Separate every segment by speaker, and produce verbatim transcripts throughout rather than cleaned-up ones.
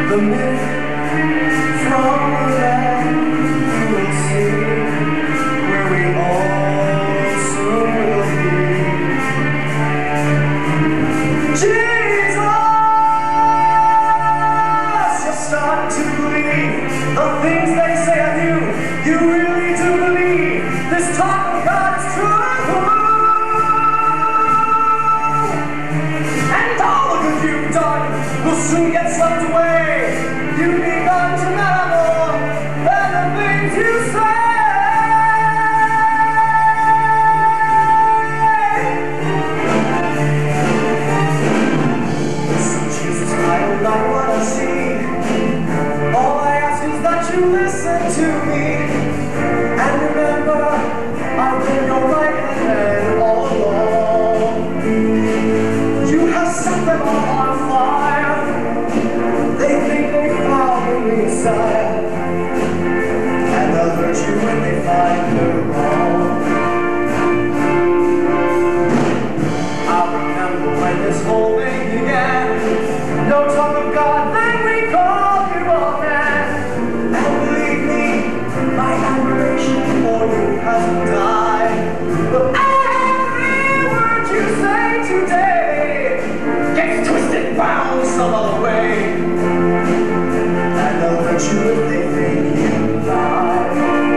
Speaker 1: The myth from the land we'll see, where we all soon will be. Jesus, you're starting to believe the things they say of you. You really do believe this talk of God is true. And all the good you've done will soon get swept away. You'll be gone to matter more than the things you say. Listen, Jesus, I don't like what I see. All I ask is that you listen to me. And remember, I've been your right hand all along. You have set them all on fire. They think they found the Messiah, and they'll hurt you when they find her wrong. I remember when this whole thing began. No talk of God, then we called you a man. And believe me, my admiration for you hasn't died. But every word you say today gets twisted, bound some other way. And they'll hurt you if they think you lie.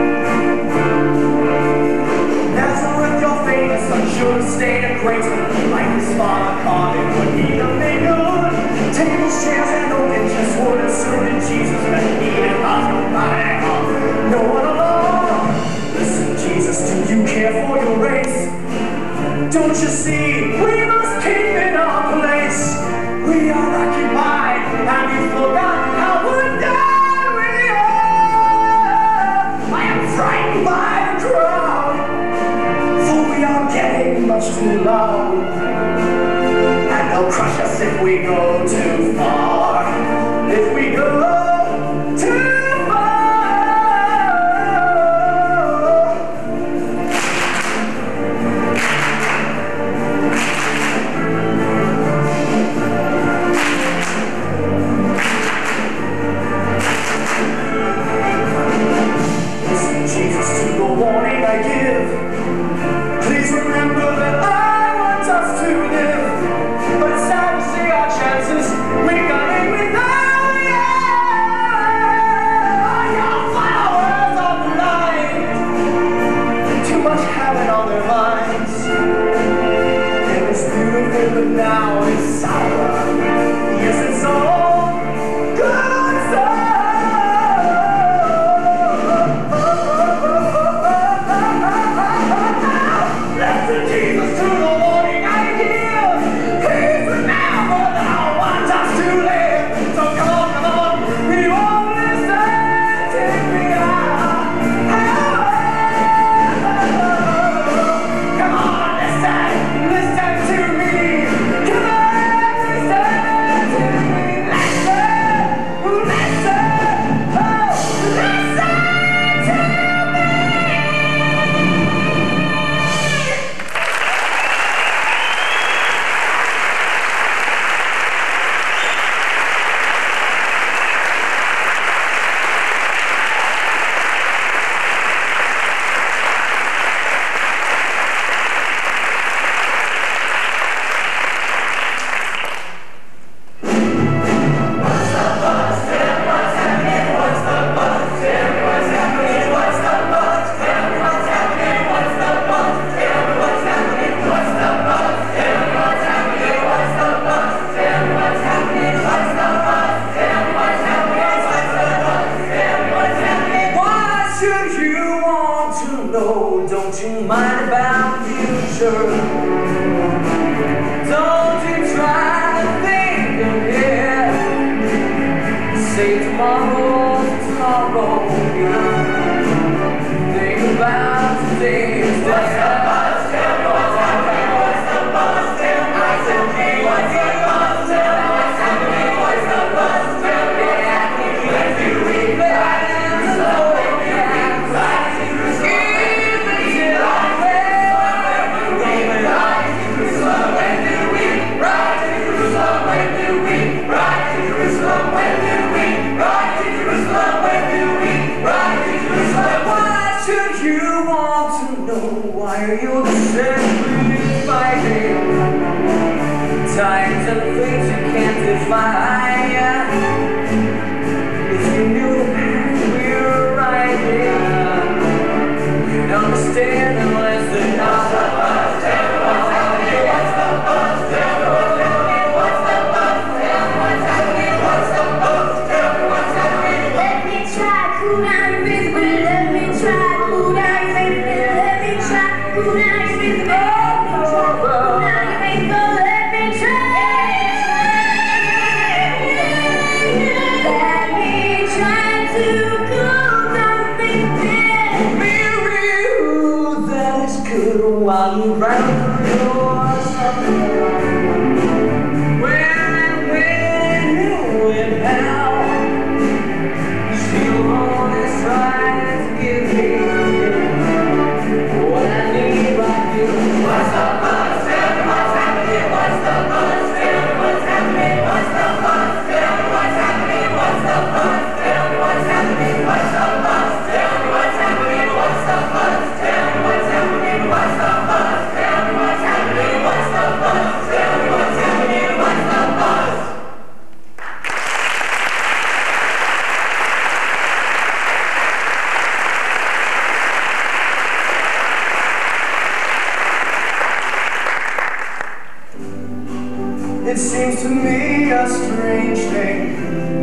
Speaker 1: Nazareth, your famous son, should have stayed a great one. Like his father, Carmen would he have made good. Tables, chairs, and no benches would have served in Jesus, but he didn't cause no panic. No one alone. Listen, Jesus, do you care for your race? Don't you see, we must keep in our place. We are occupied, and we've forgotten how undone we are. I am frightened by the crowd, for we are getting much too loud. And they'll crush us if we go too far. If we go too far. Jesus, to the warning I give, please remember that I want us to live. But it's sad to see our chances, we got in without you. Your flowers are blind, too much habit on their minds. It was beautiful, but now it's sour. Yes, it's all good stuff. Jesus, to the warning I give, please remember that I want us to live. So come on, come on, we won't listen, take me out. Come on, listen, listen to me. Come on, listen to me. Listen, listen, oh, listen to me. Don't you mind about the future? Don't you try to think ahead. Say tomorrow, tomorrow, yeah. Think about today's day. What's the buzz? Tell me what's happening. What's the buzz? Tell me what's happening. What's the buzz? Tell me what's happening. What's the buzz? Tell me what's happening. When do we fly to Jerusalem? When do we are you simply fighting? Times and things you can't define. If you knew the path we were riding, you'd understand unless the house of us. Tell me what's happening, what's the buzz? Tell me what's happening, what's the buzz? Tell me what's happening, what's the buzz? Tell me what's happening.
Speaker 2: Let me try, cool down your visibility. Let me try, cool down your visibility. Let me try, cool down your visibility. Let me try, cool down your visibility. Let me try. Let me try to cool down your visibility.
Speaker 1: Be real, that is good while you run through your summer. Where and when, who and how. She'll always try to give me what I need right here. What's the buzz? Tell me what's happening. What's the buzz? Tell me what's happening. What's the buzz? Tell me what's happening. What's the buzz? Tell me what's happening. What's the buzz? Tell me what's happening. What's the buzz? Tell me what's happening. What's the buzz? Tell me what's happening. What's the buzz? Tell me what's happening. What's the buzz? It seems to me a strange thing,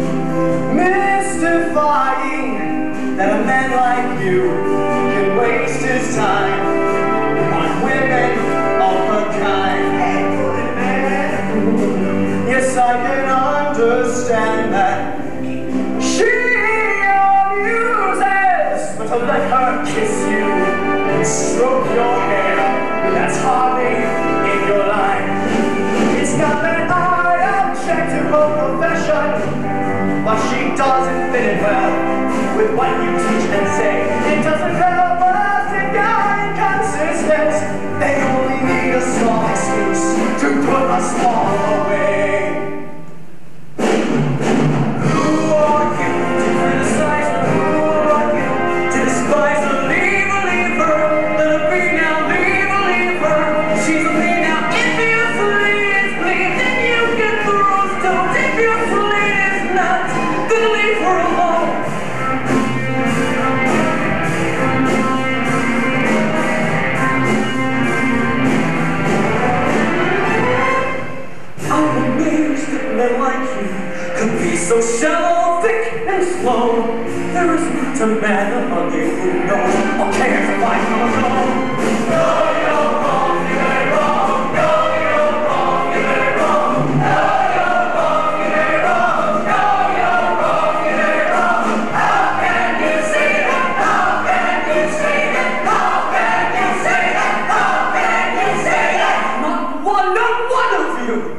Speaker 1: mystifying, that a man like you can waste his time on women of her kind. Hey, good man. Yes, I can understand that she abuses, but to let her kiss you and stroke your hair, that's hardly in your line. It's not that I object to her profession, but she doesn't fit in well with what you teach and say. It doesn't help us to get inconsistent. They only need a small excuse to put us all away. Who are you to criticize her? Who are you to despise her? Leave her, leave her. Let her be now, leave her, leave her. She's a me now. If you flee, bleed, then you get the rose don't. If your flee is not, then leave her alone. I'm amazed that men like you could be so shallow, thick, and slow. There is not a man among you who knows or cares if I come alone. No, you're wrong, you ain't wrong. No, you're wrong, you ain't wrong. No, you're wrong, you ain't wrong. No, you're wrong, you ain't wrong. How can you say that? How can you say that? How can you say that? How can you say that? Not one, not one of you.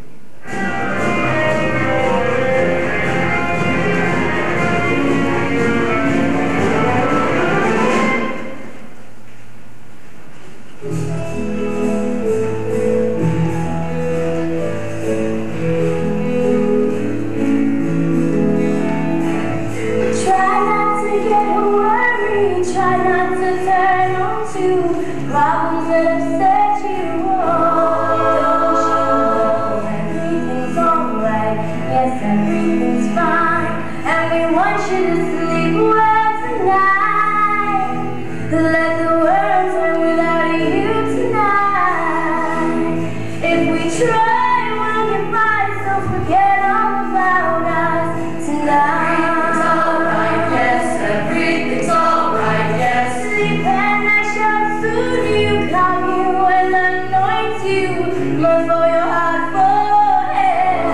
Speaker 2: Try not to get worried, try not to turn on to problems that upset you. Oh, everything's alright, yes, everything's fine, and we want you to sleep well tonight. Let the world turn without you tonight. If we try, we'll get by, so forget all about us tonight.
Speaker 1: Everything's alright, yes.
Speaker 2: Sleep and I shall soothe you, calm you, and anoint you, more for your heart forehead.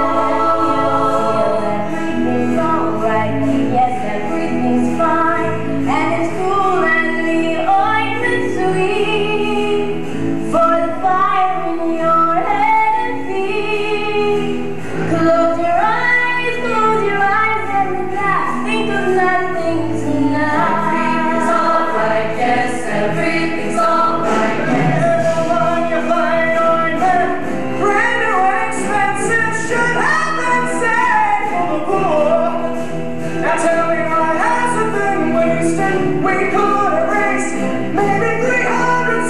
Speaker 2: Everything's alright, yes, everything's fine, and it's cool and the ointment sweet for the fire in your head and feet. Close your eyes, close your eyes, and relax. Think of nothing tonight.
Speaker 1: Everything's alright, yes, everything's alright, yes. Everyone you find ointment, brand new and expensive, should have been saved for the poor. Now tell me why has it been wasted? We could erase maybe three hundred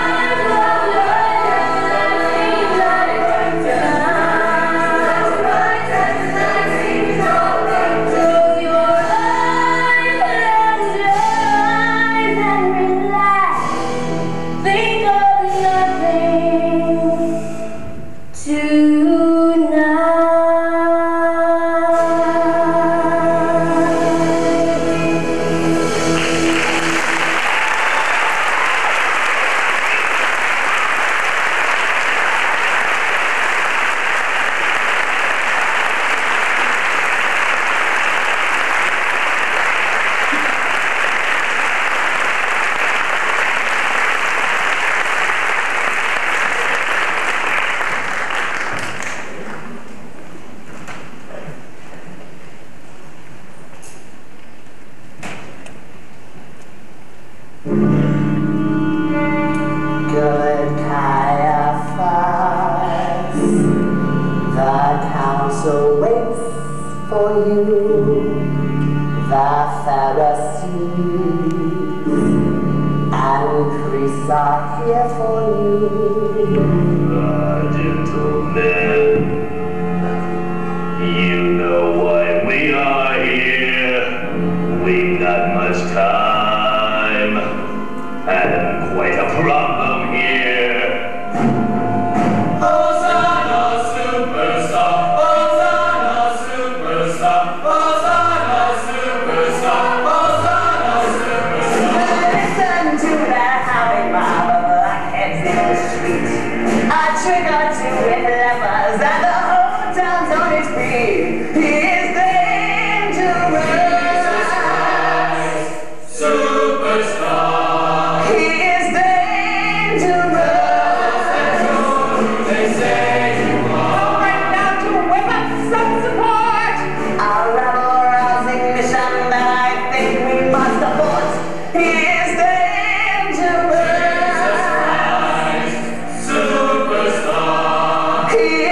Speaker 3: Good Caiaphas, the council waits for you, the Pharisees and priests are here for you.
Speaker 1: Ah, gentlemen, you know why we are here. We've not much time, and quite a problem here. Hosanna, superstar! Hosanna, superstar! Hosanna, superstar! Hosanna, superstar!
Speaker 3: Listen to that howling mob of blackheads in the street. A trick or two with lepers, and the whole town's on its feet. He is dangerous.
Speaker 1: Superstar!
Speaker 3: He is dangerous.
Speaker 1: They say you are.
Speaker 3: Right now to whip up some support. A rebel-rousing mission that I think we must abort. He is dangerous.
Speaker 1: Superstar!
Speaker 3: He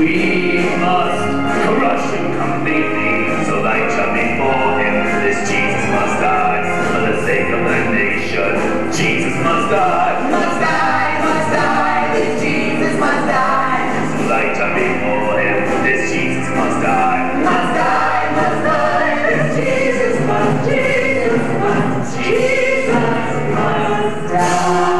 Speaker 1: We must crush him completely, so light shall before him. This Jesus must die for the sake of the nation. Jesus must die,
Speaker 3: Must die, must die, this Jesus must die.
Speaker 1: so light shall before him. This Jesus must die.
Speaker 3: Must die, must die, this Jesus must, Jesus must, Jesus must die.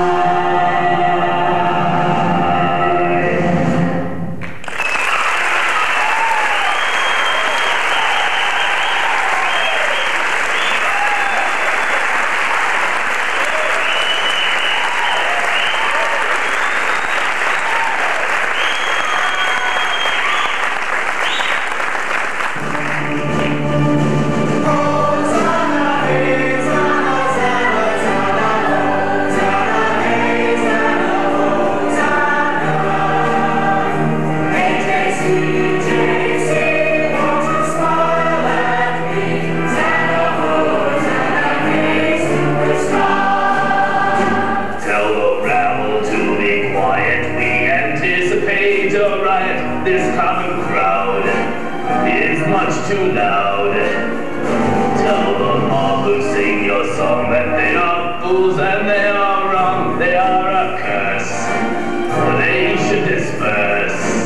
Speaker 1: This common crowd is much too loud. Tell the mob who sing your song that they are fools and they are wrong. They are a curse. They should disperse.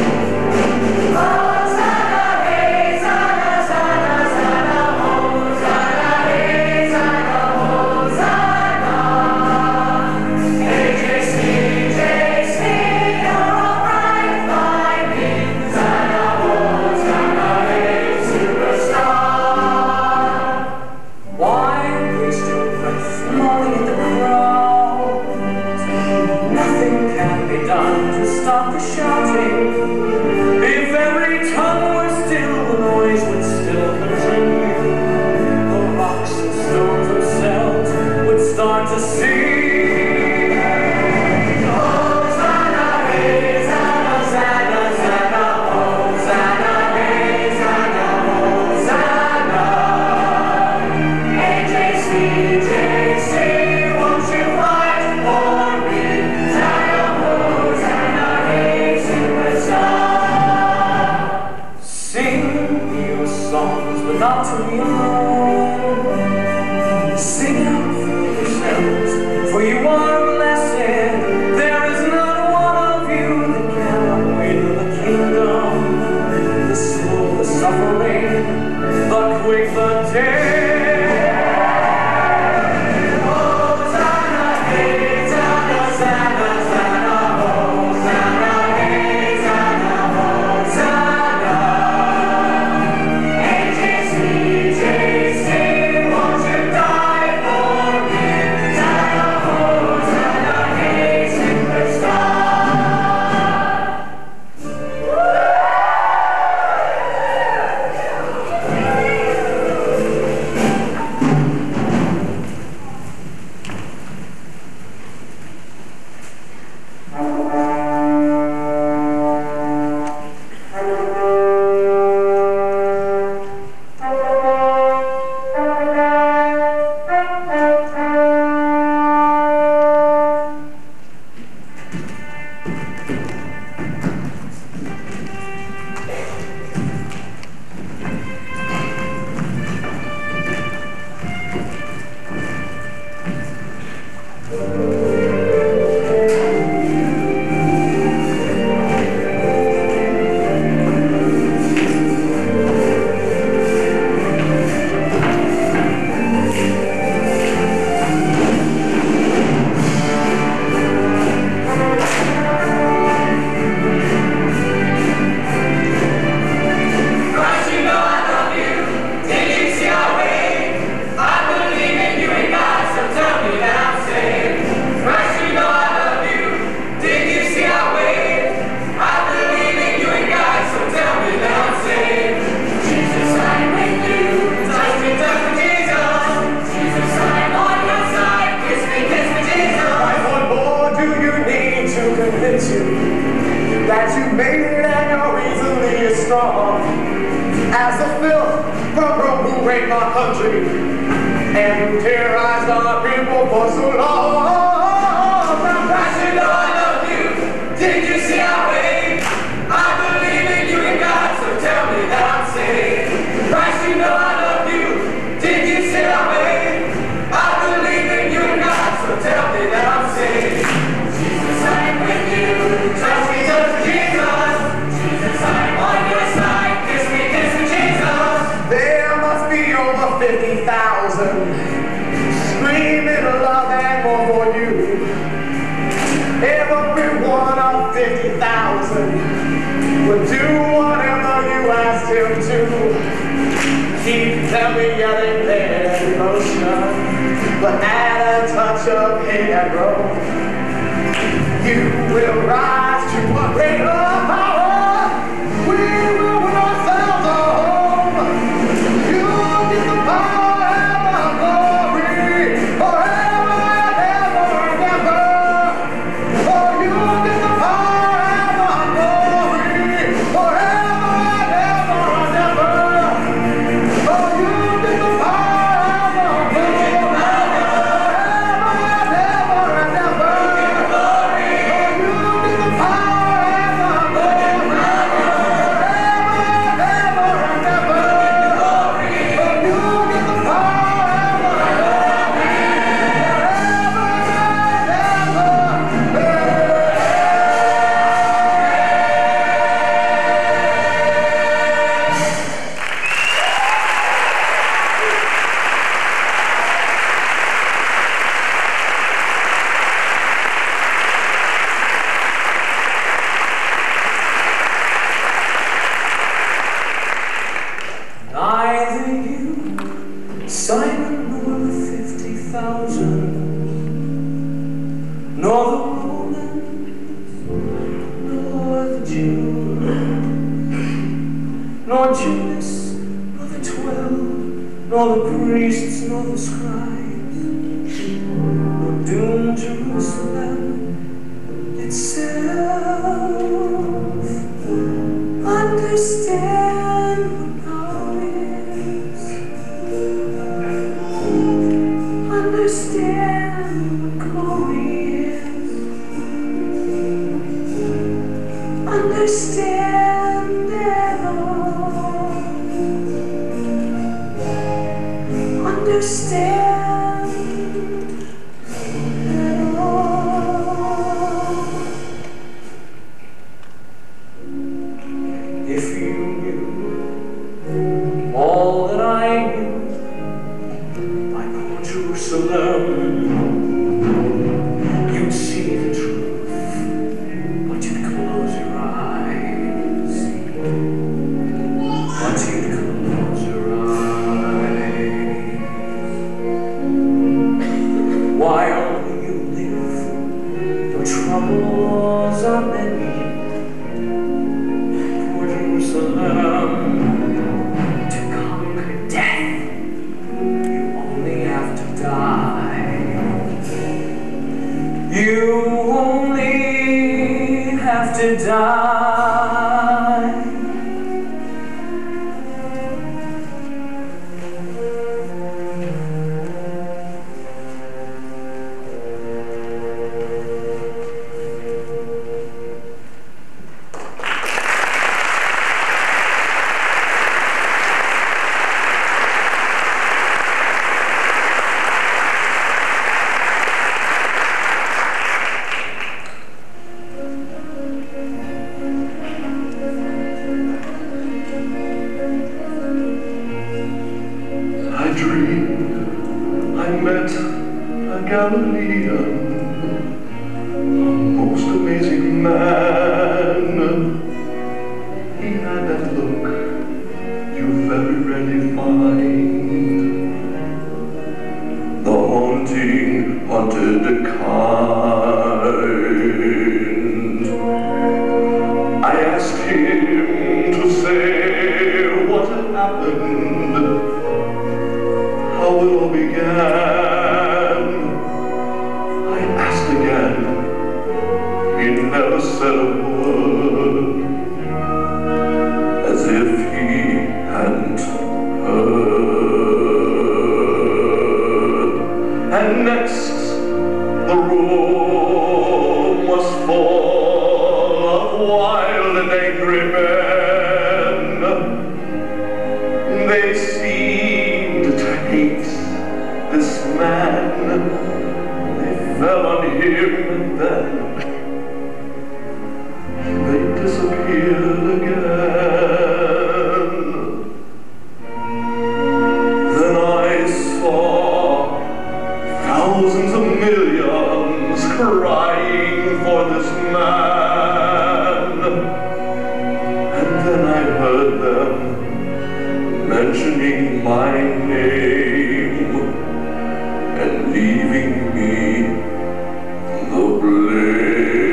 Speaker 1: Stop the shouting. If every tongue were still, the noise would still continue. The rocks and stones themselves would start to sing. Hosanna, Hosanna, Hosanna, Hosanna, Hosanna, Hosanna, Hosanna. A J C, J C, won't you fight for me? Not to be alone. Sing out for yourselves, for you are blessed. There is not one of you that cannot win the kingdom. The slow, the suffering, the quick, the dead. That you made it and you're easily as strong as the filth from Rome who raped our country and who terrorized our people for so long. Now, Pastor, I love you. Did you see our way? I believe. you know I love you? Did you say I may? I believe in you, God, so tell me that I'm saved. Jesus, I'm with you. Touch me, touch me, Jesus. Jesus, I'm on your side. Kiss me, kiss me, Jesus.
Speaker 3: There must be over fifty thousand screaming love and more for you. Every one of fifty thousand would do whatever you asked him to. Keep them yelling their devotion, but add a touch of hate and roll. You will rise to a greater power. We will win ourselves a home. You get the power and the glory forever and ever and ever. For you get the power and the glory forever and ever and ever. For you get the power and the glory forever and ever and ever.
Speaker 1: Neither you, Simon, nor the fifty thousand, nor the Romans, nor the Jews, nor Judas, nor the twelve, nor the priests, nor the scribes, nor doomed Jerusalem itself. Understand what power is. Understand what glory is. Understand it all. Understand it all. If you knew all that I knew, my poor Jerusalem, you'd see the truth, but you'd close your eyes. But you'd close your eyes. While you live, your troubles are many. Jerusalem, to conquer death, you only have to die. You only have to die.
Speaker 4: I dreamed I met a Galilean, a most amazing man. He had that look you very rarely find, the haunting, haunted kind. I asked him to say what had happened, how it all began. I asked again, he never said a word, as if he hadn't heard. And next, the room was full of wild and angry men. They seemed disappeared again. Then I saw thousands of millions crying for this man. And then I heard them mentioning my name and leaving me the blame.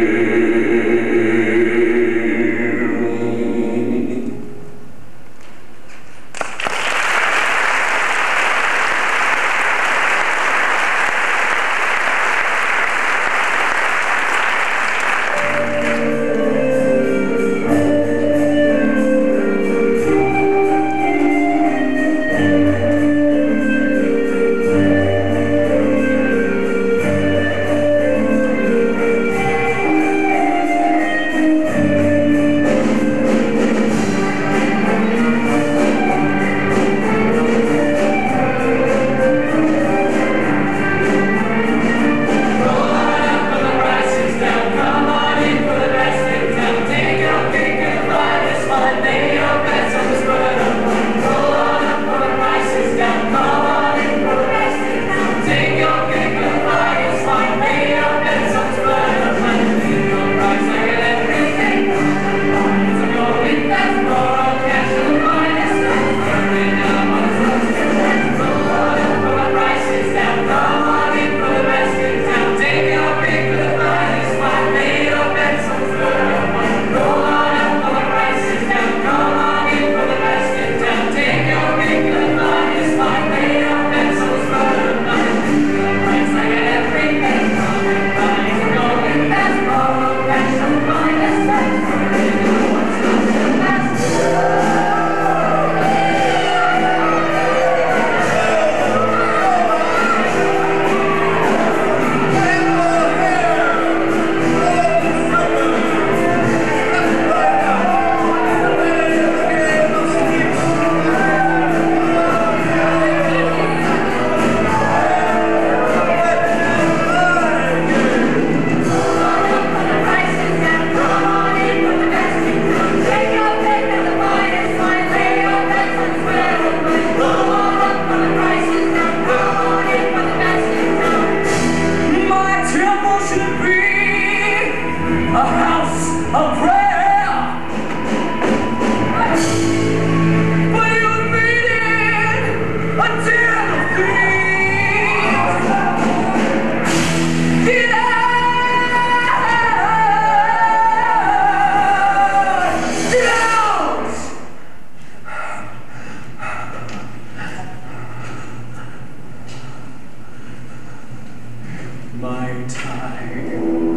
Speaker 1: My time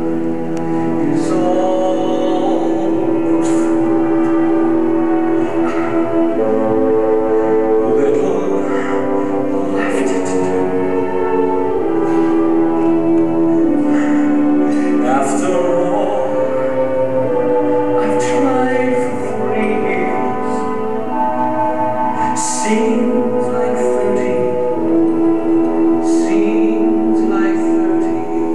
Speaker 1: is almost through. Little left to do. After all I've tried for three years, seems like thirty. Seems like thirty.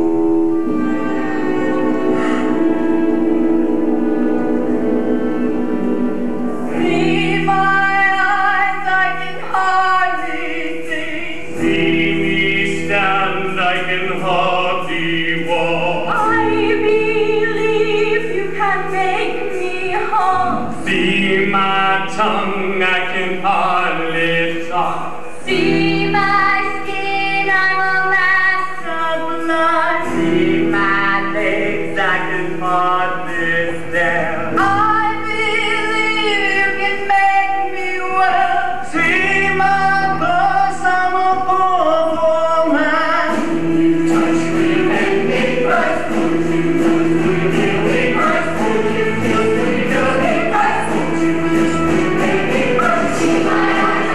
Speaker 2: See my eyes, I can hardly see.
Speaker 1: See me stand, I can hardly walk.
Speaker 2: I believe you can make me whole.
Speaker 1: See my tongue, I can hardly talk.
Speaker 2: See my skin, I'm a mass of blood.
Speaker 1: See my legs, I can hardly stand.
Speaker 2: I believe you can make me well.
Speaker 1: See my pulse, I'm a poor, poor man. Touch me, make me burst. Touch me, make me burst. Touch me, make me burst. See my eyes,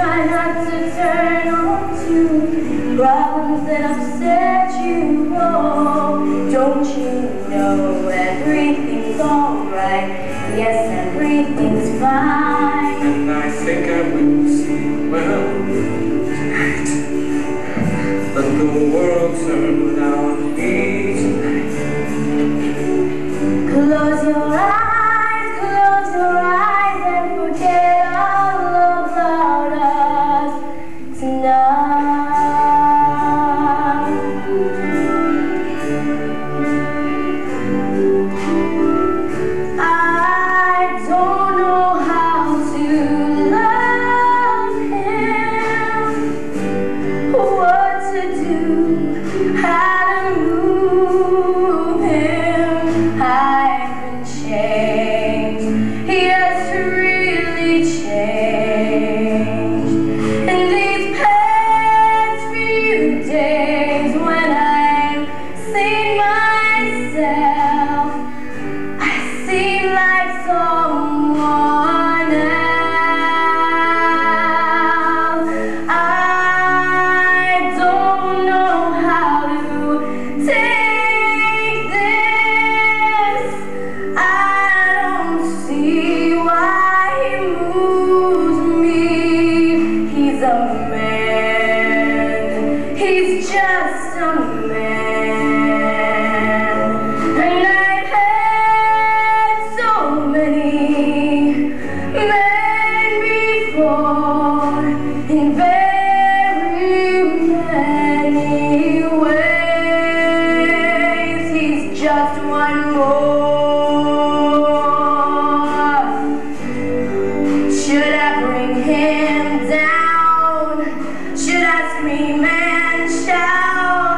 Speaker 2: try not to turn on to problems that upset you. Oh, don't you know everything's alright? Yes, everything's fine.
Speaker 1: And I think I will sleep well tonight. Let the world turn without me tonight.
Speaker 2: Close your eyes, close your eyes and forget all about us tonight. I don't know how to love him, what to do, how to move him. I've been changed, he has really changed. In these past few days when I've seen myself, I seem like someone else. I don't know how to take this. I don't see why he moves me. He's a man, he's just a man. And I've had so many men before in very many ways. He's just one more. Should I bring him down? Should I scream and shout?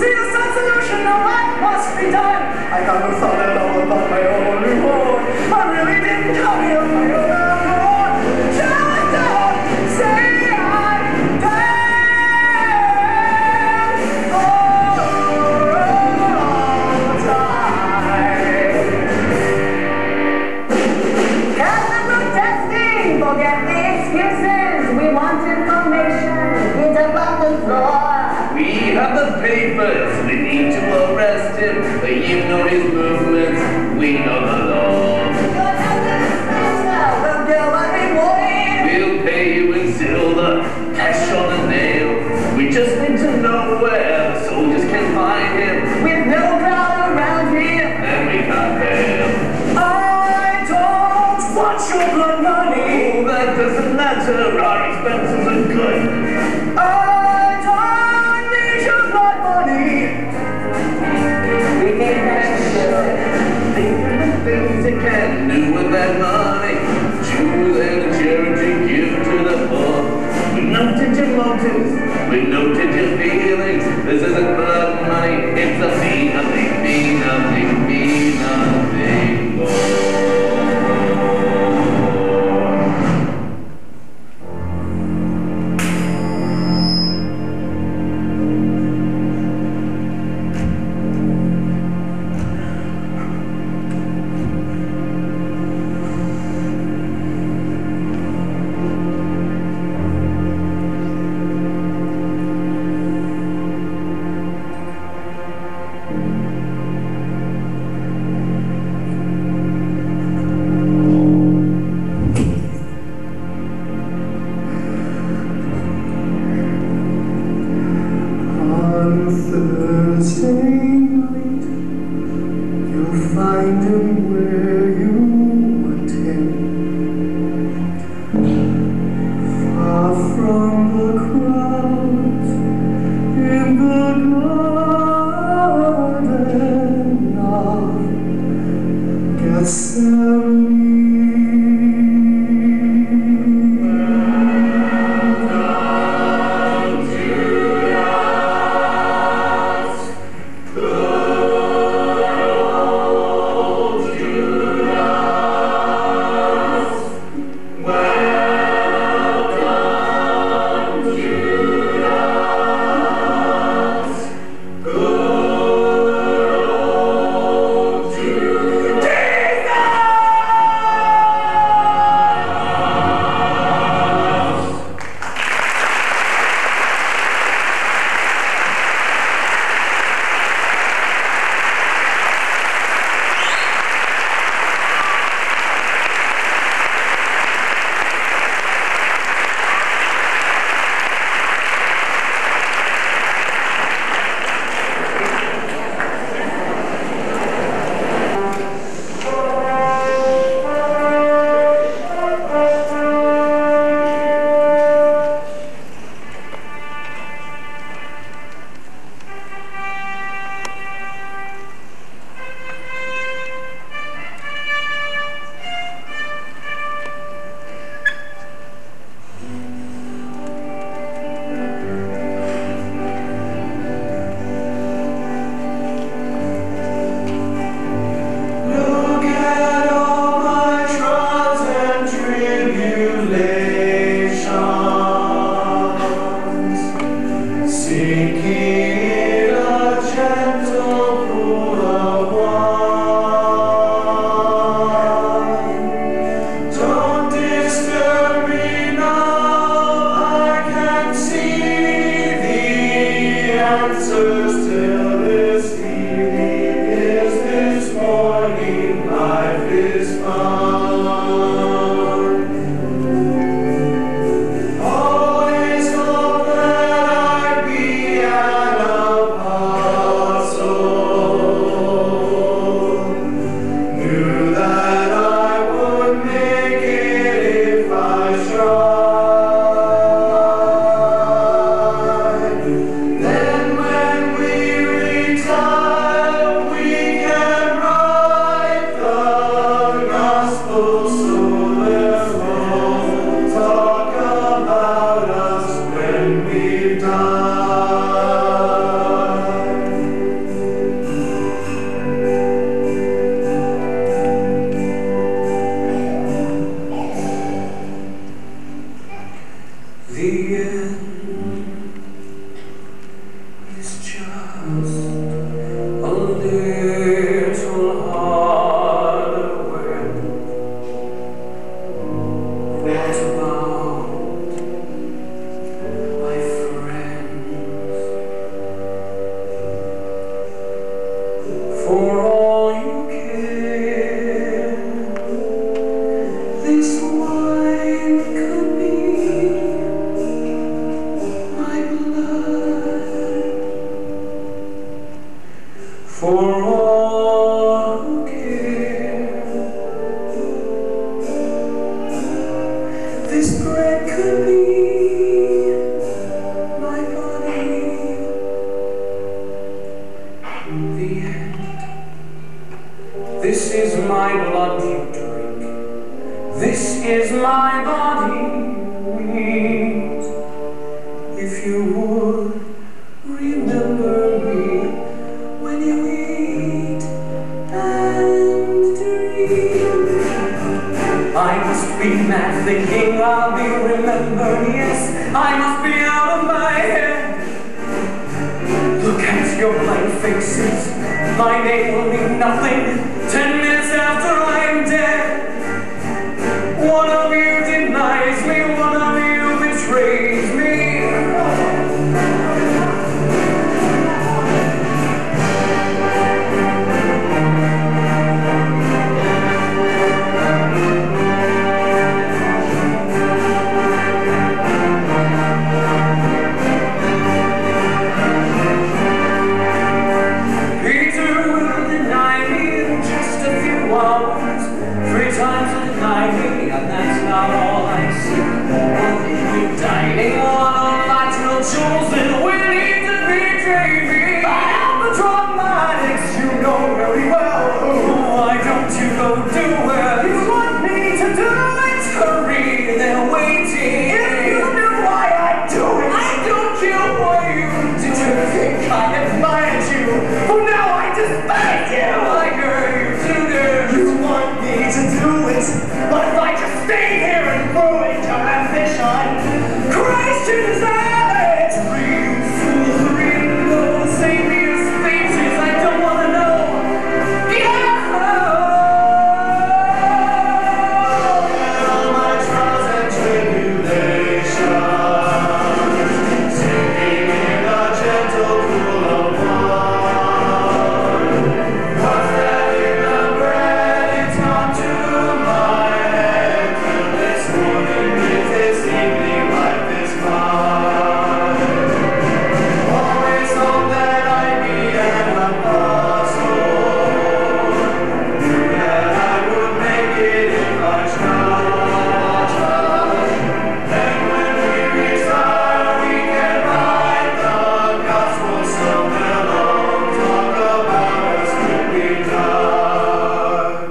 Speaker 1: see the sun solution, now what must be done? I got no thought at all about my own reward. I really didn't come here on my own accord. Just don't say I'm dead all the time.
Speaker 3: Cast the protesting, forget the excuses. We want information, get up on the floor.
Speaker 5: We have the papers, we need to arrest him. You know his movements, we know the law.
Speaker 3: You're not the inspector, we'll do what we want.
Speaker 5: We'll pay you in silver, cash on the nail. We just need to know where the soldiers can find him.
Speaker 3: With no crowd around here,
Speaker 5: And we can't pay him.
Speaker 1: I don't want your blood money.
Speaker 5: Oh, that doesn't matter, our expenses are good.
Speaker 1: I don't need your blood money.
Speaker 3: we think that you should.
Speaker 5: Think of the things you can do with that money. Choose and charity give to the poor. We noted your motives, we noted your feelings. This isn't blood money, it's a fee, nothing, fee, nothing, fee, nothing more.
Speaker 1: On Thursday night, you'll find him where you want him. Far from the crowds in the garden of Gethsemane. Then when we retire
Speaker 4: just a little harder when what about my friends? For all you care, this wine could be my blood. For all who care, this bread could be my body. The end. This is my blood you drink. This is my body you eat. If you would remember me when you eat and drink. I must be mad thinking I'll be remembered. Yes, I must be out of my head. Look at your blank faces. My name will mean nothing ten minutes after I'm dead. One of you denies me, one of you betrays me. Peter will deny me in just a few hours. Three times will deny me, and that's not all I see. We're dining one of my two chosen, willing to betray me. I am the dramatics, you know very well. Why don't you go do it? You want me to do it? Hurry, they're waiting. If you knew why I do it, I don't care why you do it. You think I admired you? Oh, now I despise you. I heard you do this. You want me to do it, but if I just stay here and ruin your ambition, Christ is savage. Real fool, real low, savior speeches I don't want to know. Yeah. All my trials and tribulations, sinking in a gentle pool of wine. What's that in the bread? It's gone to my head. Till this morning is this evening life is mine. Always hope that I'd be an apostle. Knew that I would make it if I tried. Then when we retire, we can write the gospel so they'll all talk about us when we die.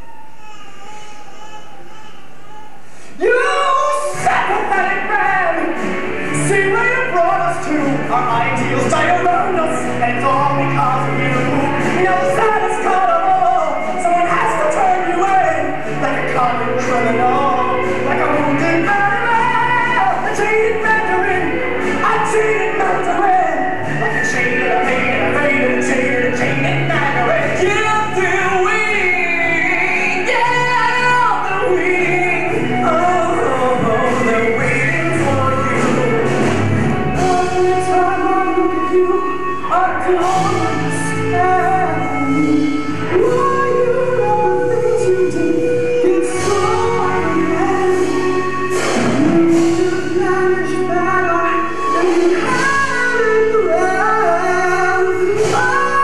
Speaker 4: You sympathetic man! See where you brought us to! Our ideals die around us, and it's all because of you! You know the saddest part of all, someone has to turn you in, like a convict criminal, like a wounded animal, a cheated mandarin, a cheated mandarin, like a cheated, a hated, a hated, a cheated, a cheated mandarin. Give the wing, yeah, the wing. Oh, they're waiting for you. All the time I look at you, I can understand why you love the things you do. It's so unreal. You should manage better than you have in the round. Oh.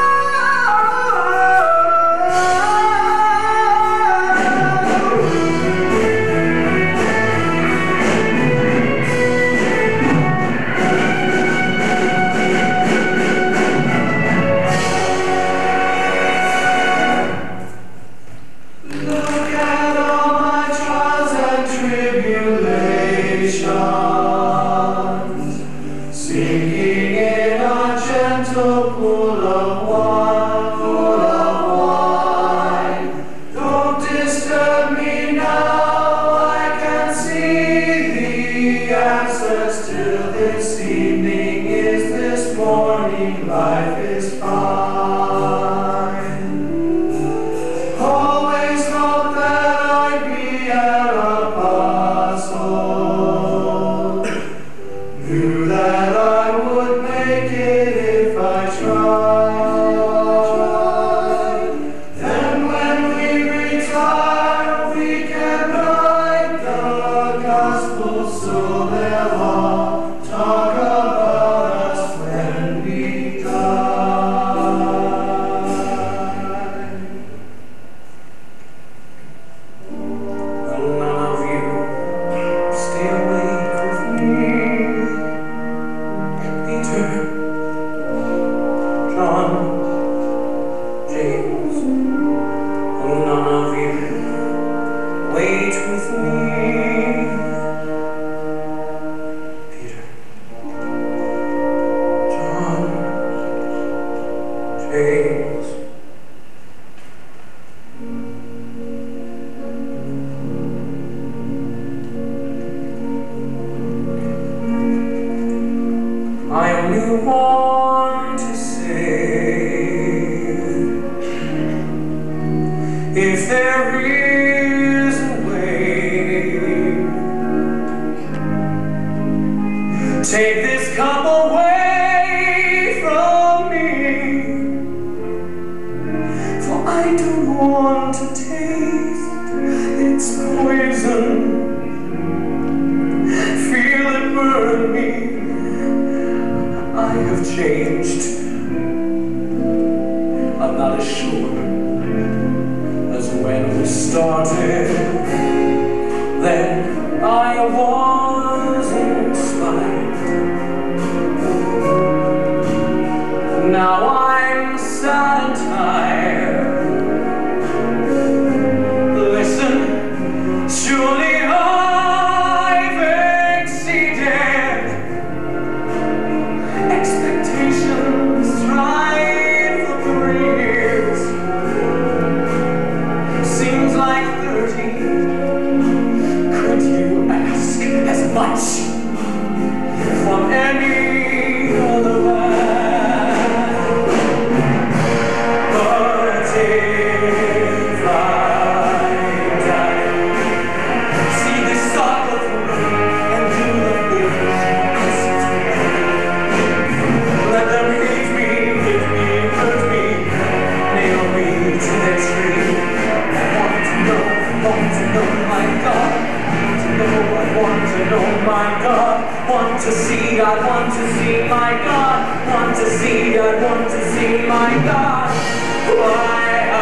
Speaker 4: Look at all my trials and tribulations, sinking in a gentle pool of wine, pool of wine. Don't disturb me now, I can see the answers to this evening is this morning.
Speaker 1: morning life is fine. Always thought that I'd be an apostle. Knew that I would make it if I tried. Then when we retire, we can write the gospel so they'll all talk about us when we die. Well, none of you stay awake with me. Peter, John, James. Well, none of you wait with me. Peter, John, James. I only want to say, if there is a way, take this cup away from me, for I don't want to taste its poison. Feel it burn me. I have changed. I'm not as sure as when we started. Then I was inspired. Now I'm sad and tired. Listen, surely I've exceeded expectations tried for three years. Seems like thirty. Could you ask as much from any other man? But if I die, see this soccer through and do the things let them hate me, hit me, hurt me, nail me to their tree. I want to know, want to know my God. Want to know, I want to know my God. Want to see, I want to see my God. Want to see, I want to see my God. Why I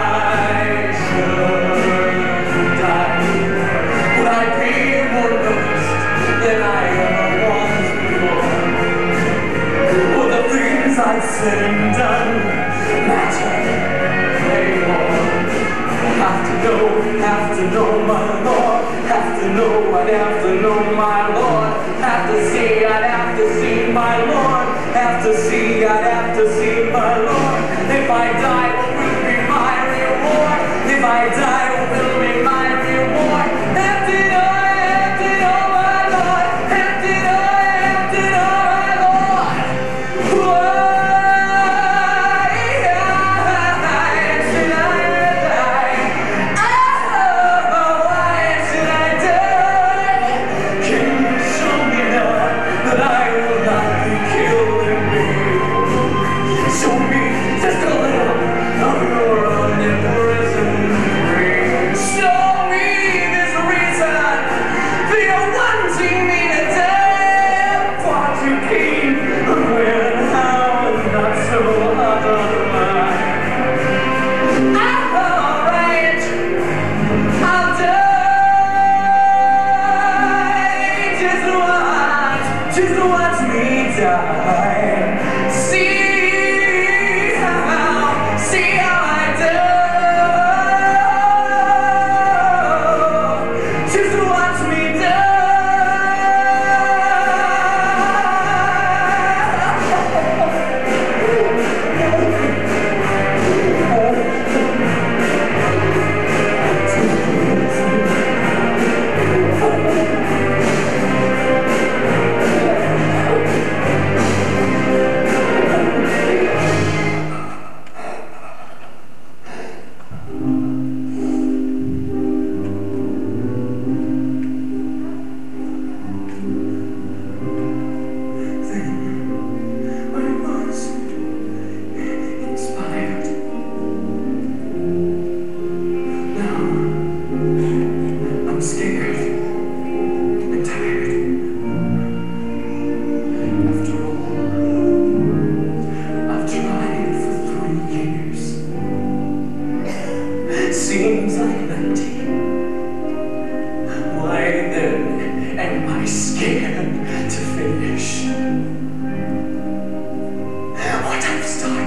Speaker 1: should die. Would I be more noticed than I ever was before? Will the things I've said and done matter anymore? Have to know, have to know my Lord. Have to know, I'd have to know my Lord. Have to see, I'd have to see my Lord. Have to see, I'd have to see my Lord. If I die, what will be my reward? If I die, what will be my reward? Empty door, empty door, my Lord. Empty door, empty door, my Lord. Why should I die? Oh, why should I die? Can you show me now that I will not be killed in me?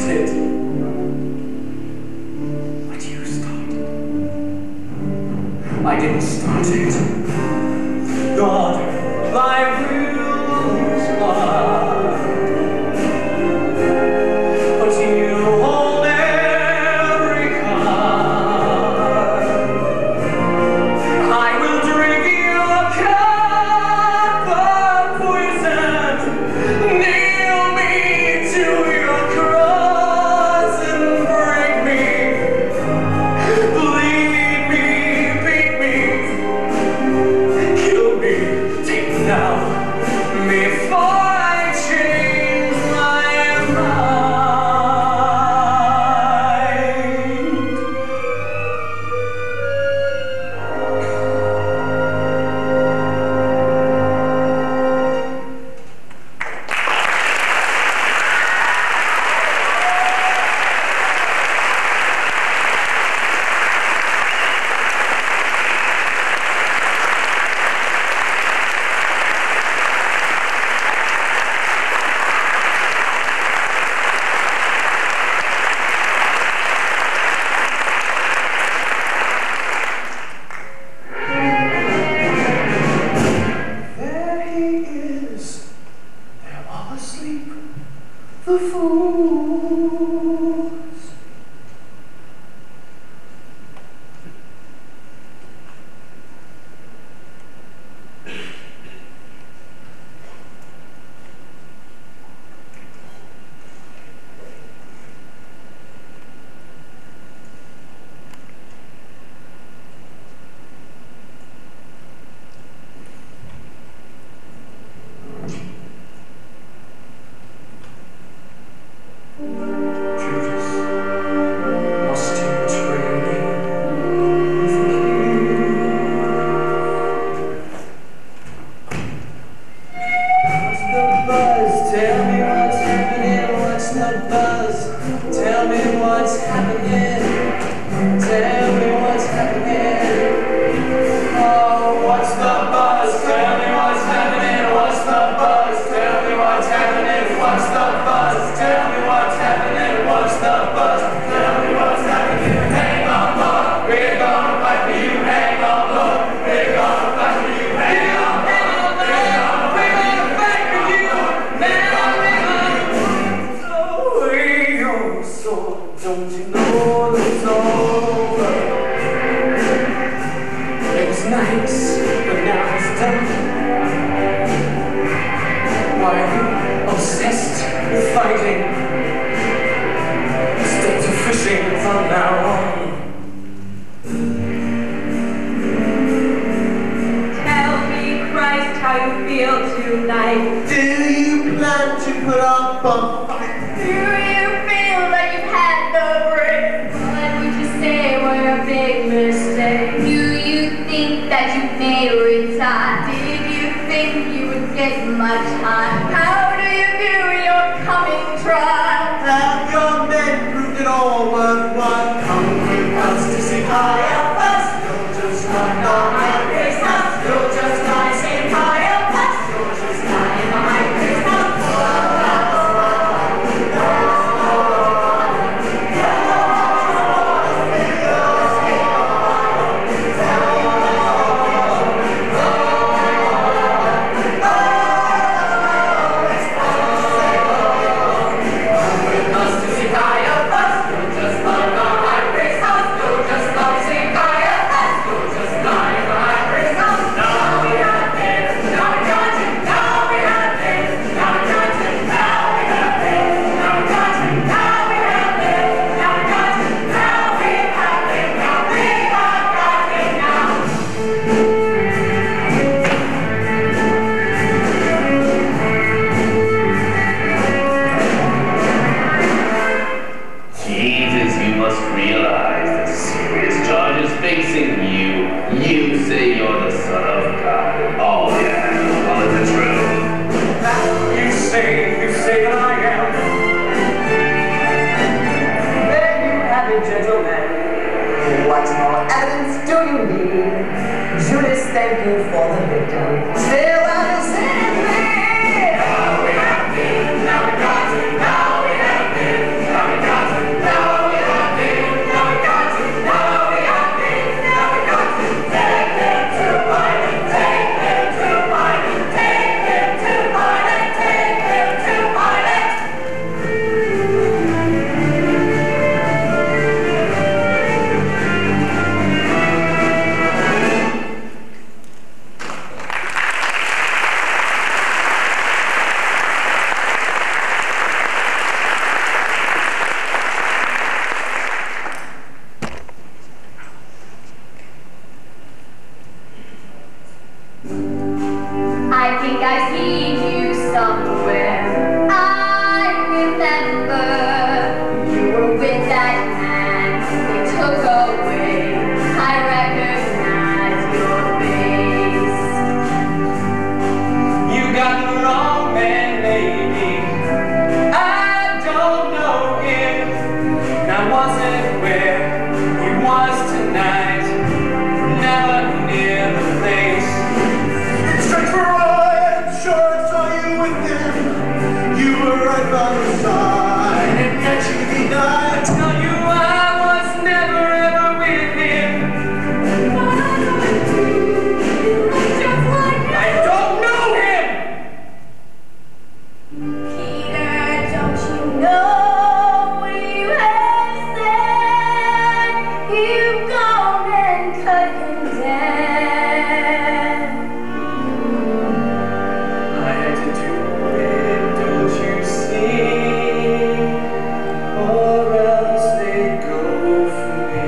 Speaker 1: started. But you started. I didn't start it. God, thy will is hard. But you hold every card. I will drink your cup of poison. Nail me to your cross and break me. Bleed me, beat me, kill me, take me now, before I change my mind. There he is, they're all asleep, the fools. Judas must betray me with a kiss. What's the buzz? Tell me what's happening. What's the buzz? Tell me what's happening. Tell me what's happening. Oh, what's the buzz? Tell me what's happening. What's the buzz? Tell me what's happening. What's the buzz? Tell me what's happening. What's the buzz? Tell me what's happening. Hang on, Lord. We're gonna fight for you. Hang on, Lord. We're gonna fight for you. Hang on, hang on, Lord. We're gonna fight for you. Hang on, hang on. So wait your sword. Don't you know that it's over? It was nice, but now it's done. Why are you obsessed with fighting? Stick to fishing from now on.
Speaker 3: Tell me, Christ, how you feel tonight.
Speaker 4: Do you plan to put up a fight?
Speaker 2: Do you feel that you've had the break? What would you say were a big mistake? Do you think that you may retire? Did you think you would get much time? How do you view your coming trial?
Speaker 4: Have your men proved it all worthwhile? Come with us to see higher us. You'll just run on my grace house. You'll just lie, sing higher us. You'll just lie in my grace house.
Speaker 3: thank you for the victim. Still understand me. Now we have been, now we got you, now we have been, now we
Speaker 1: I wasn't where he was tonight, never near the place.
Speaker 4: It's strange for I'm sure I saw you with him. You were right by my side, and yet you denied.
Speaker 1: I tell you I was never ever with him.
Speaker 2: But I like you, you look just like him.
Speaker 1: I don't know him.
Speaker 2: Peter, don't you know what you have said? You've gone and cut him dead.
Speaker 1: I had to do it, don't you see? Or else they'd go for me.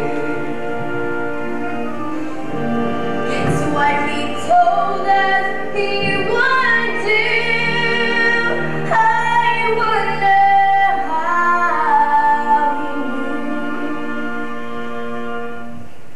Speaker 2: It's what he told us he would do. I wonder how he knew.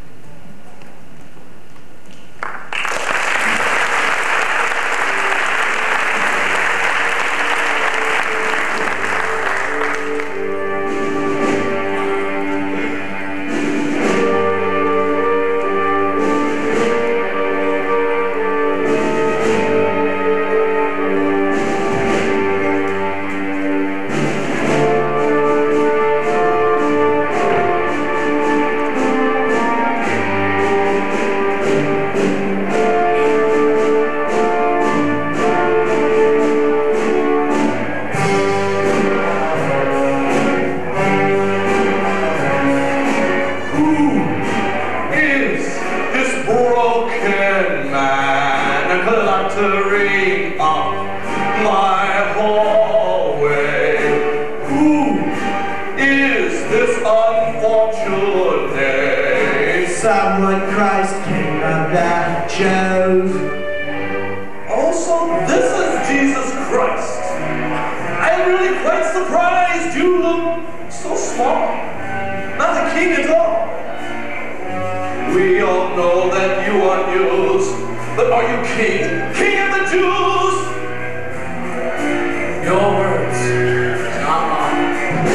Speaker 5: Is this broken man cluttering up my hallway? Who is this unfortunate?
Speaker 4: Someone Christ King of the Jews.
Speaker 5: Also, this is Jesus Christ. I'm really quite surprised. You look so small. Not the king at all. We all know that you are news, but are you king? King of the Jews?
Speaker 1: Your words, not mine.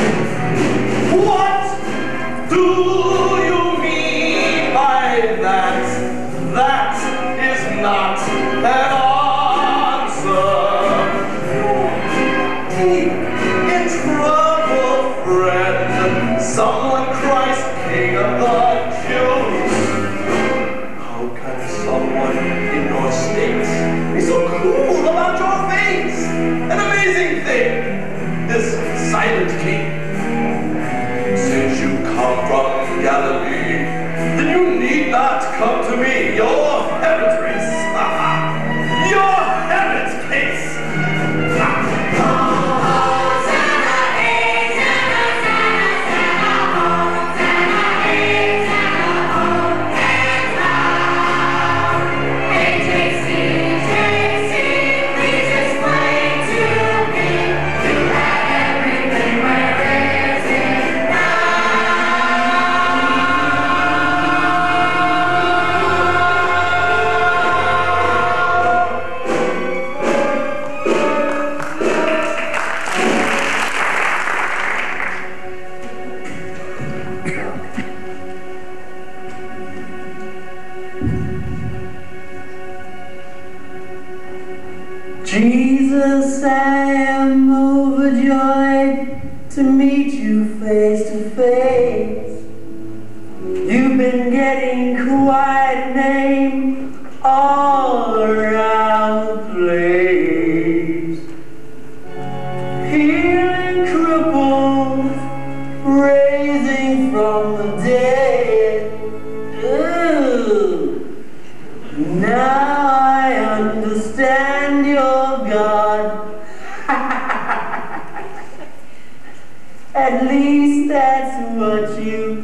Speaker 5: What do you mean by that? That is not an answer. Deep in trouble, friend. Someone Christ, King of the Jews. How can someone in your state be so cool about your face? An amazing thing, this silent king. Since you come from Galilee, then you need not come to me. Your heaven's race. Your heaven's case.
Speaker 3: Jesus, I am overjoyed to meet you face to face. You've been getting quite a name all around the place. Healing cripples, raising from the dead. Ooh. Now I understand your God. At least that's what you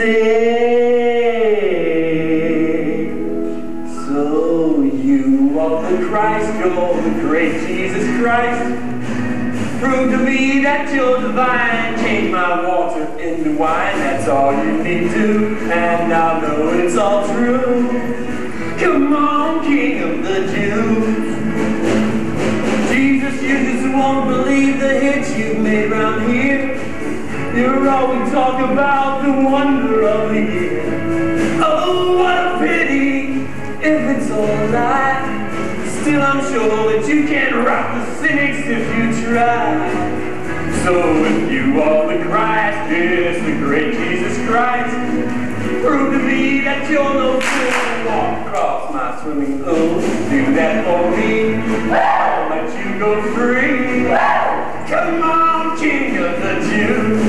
Speaker 3: say. So you are the Christ, you're the great Jesus Christ. Prove to me that you're divine. Change my water into wine, that's all you need to. And I know it's all true. Come on, King of the Jews. Jesus, you just won't believe the hits you've made round here.
Speaker 5: You're all we talk about, the wonder of the year. Oh, what a pity if it's all light. Still, I'm sure that you can rock the cynics if you try. So if you are the Christ, yes, the great Jesus Christ, prove to me that you're no fool. Walk across my swimming pool, do that for me. I'll let you go free. Come on, King of the Jews.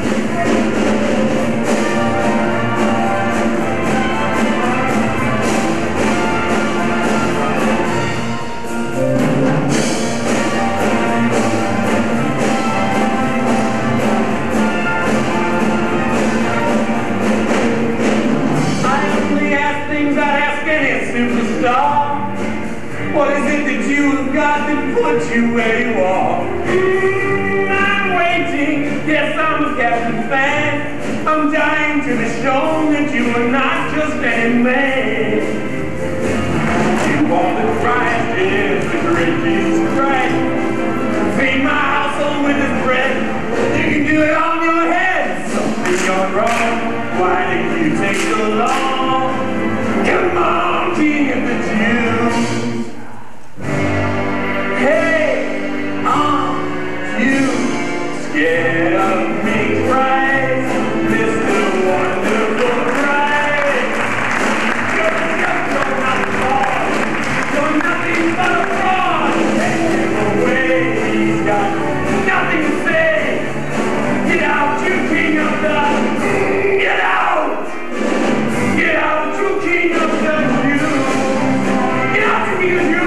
Speaker 5: What is it that you have got that puts you where you are? Mm, I'm waiting, yes, I'm a Captain Fan. I'm dying to be shown that you are not just any man. You are the Christ, yes, the great Jesus Christ. Feed my household with his bread. You can do it on your head. Something gone wrong. Why did you take so long? Come on, King of the Jews. Hey, aren't you scared of me, Christ, Mister Wonderful Christ? You're just you're not fraud. You're nothing but a fraud. Take him away. He's got nothing to say. Get out, you King of the. Get out. Get out, you King of the Jews. Get out, you King of the Jews.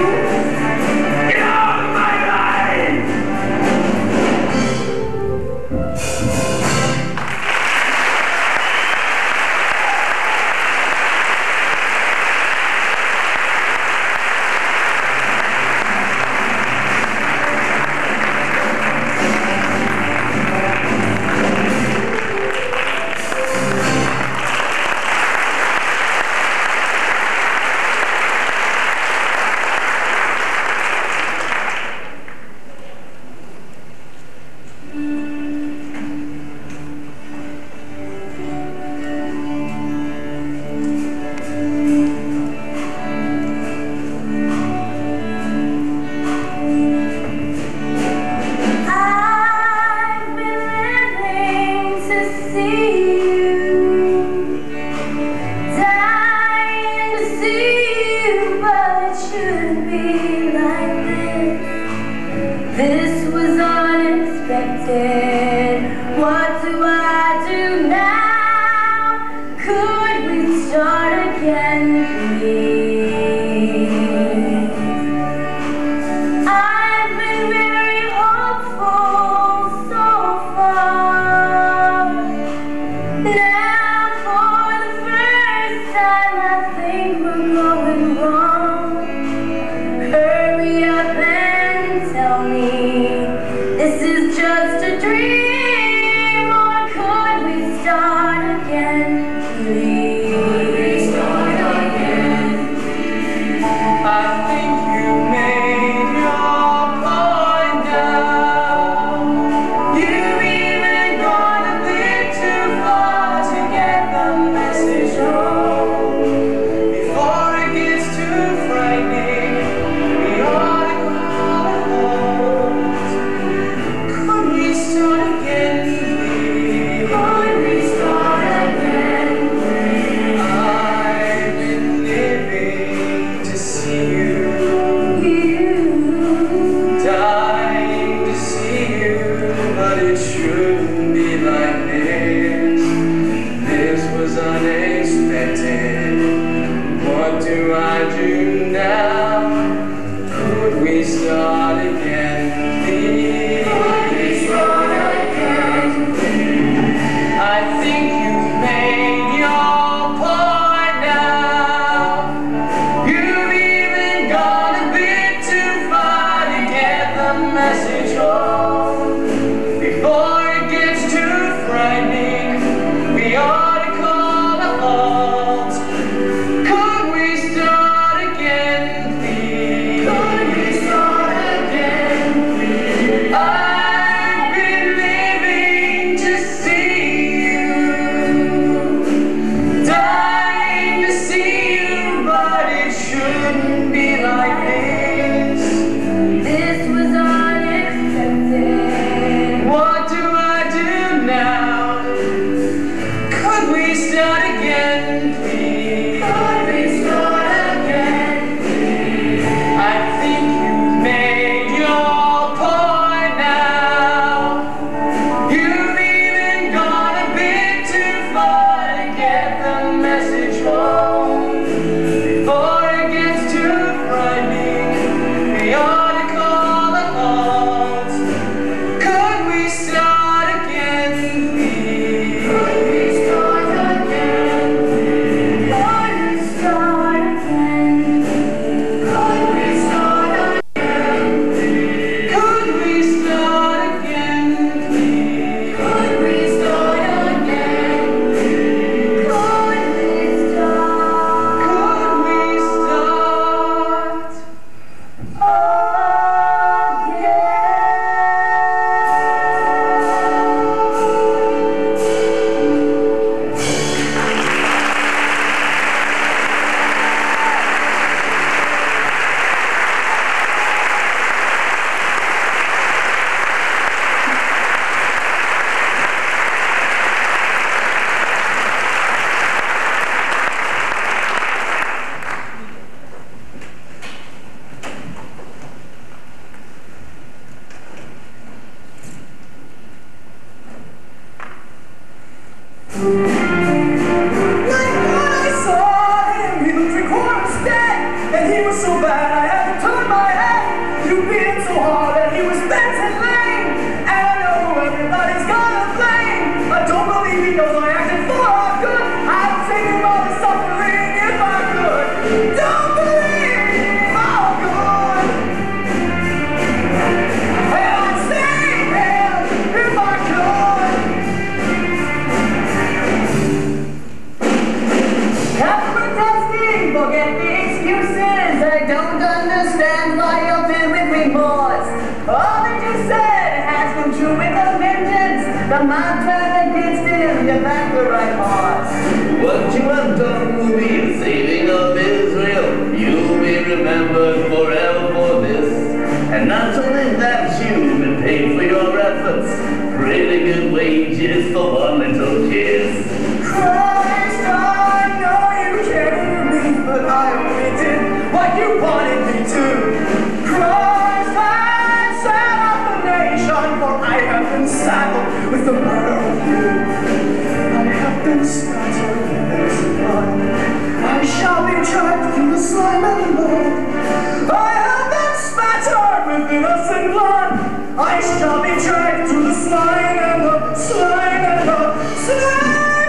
Speaker 4: Like when I saw him, he looked three quarters dead, and he was so bad I had to turn my head. You beat him so hard that he was bent and lame, and I know everybody's gonna blame. I don't believe he knows I acted for our good. I'd save him all the suffering if I could. Don't believe all good. And I'd save him if I could.
Speaker 3: Captain Testing, forget the excuses. I don't understand why you're filled with remorse. All that you said has come true with a vengeance. The man turned against him, you're back the right horse.
Speaker 5: What you have done will be the saving of Israel. You'll be remembered forever for this. And not only that, you've been paid for your efforts. Pretty good wages for one little kiss.
Speaker 4: Christ, I know you can't hear me, but I only did what you wanted me to. Christ, I set up the nation, for I have been saddled with the murder of you. I have been scattered with innocent blood. I shall be dragged through the slime and the mud. I have been spattered with innocent blood. I shall be dragged through the slime and the slime and the slime.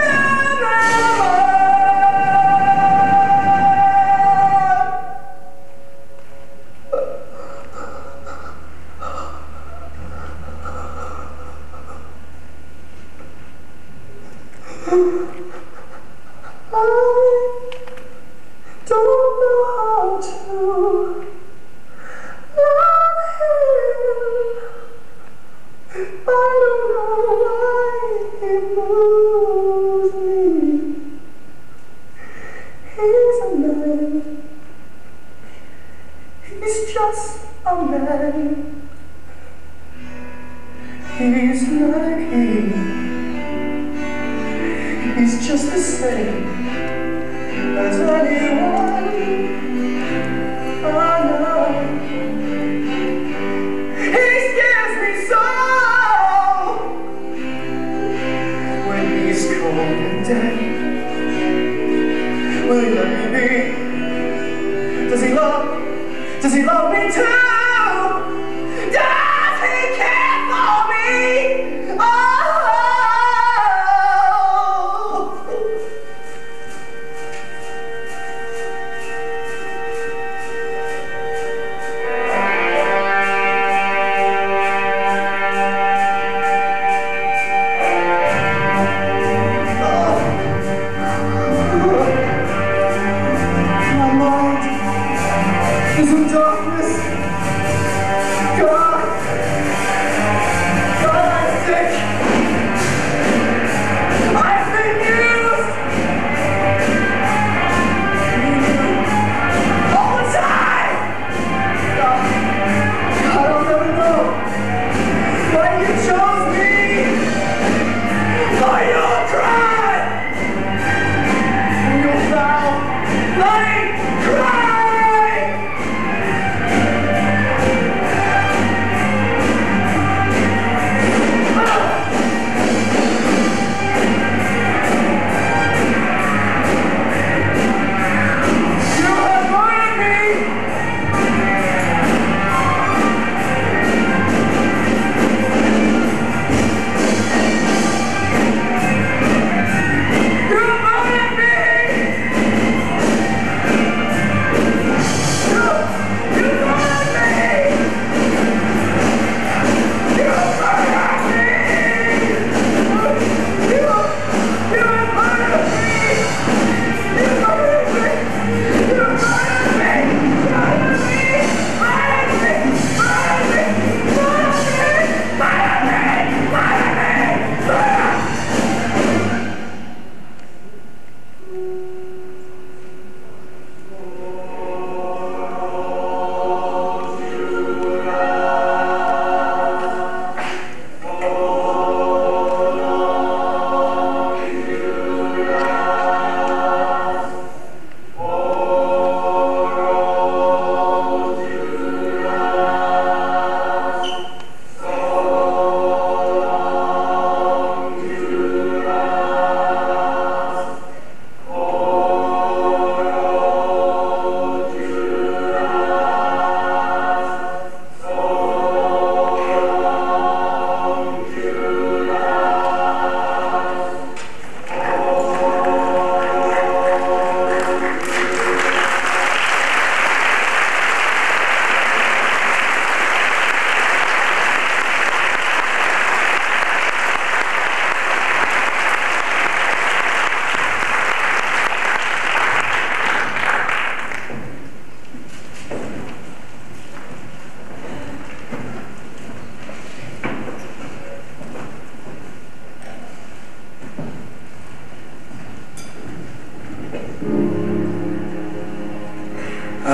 Speaker 4: I don't know how to love him. I don't know why he moves me. He's a man. He's just a man. He's not a king. He's just the same as anyone I know. He scares me so when he's cold and dead. Will he let me be? Does he love? Does he love me too? Does he care for me? Oh. Is in darkness.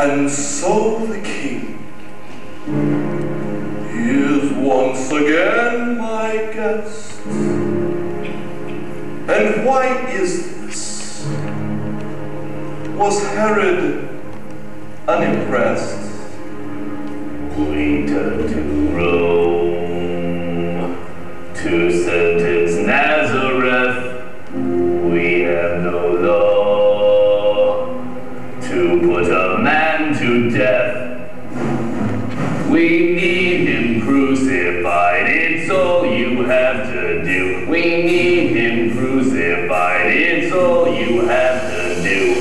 Speaker 5: And so the king is once again my guest. And why is this? Was Herod unimpressed? We turn to Rome to sentence Nazareth. We have no law to put a man to death. We need him crucified, it's all you have to do. We need him crucified, it's all you have to do.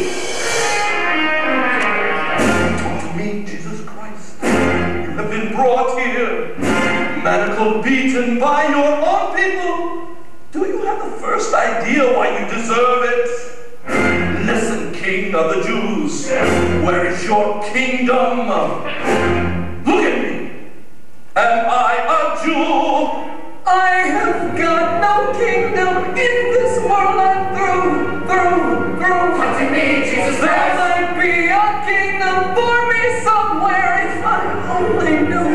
Speaker 5: Talk to me, Jesus Christ. You have been brought here, manacled, beaten by your own people. Do you have the first idea why you deserve it? Listen, King of the Jews, where is your kingdom? Look at me. Am I a Jew?
Speaker 3: I have got no kingdom in this world. I'm through, through, through.
Speaker 1: Come to me, Jesus
Speaker 3: There
Speaker 1: Christ.
Speaker 3: might be a kingdom for me somewhere if I only knew.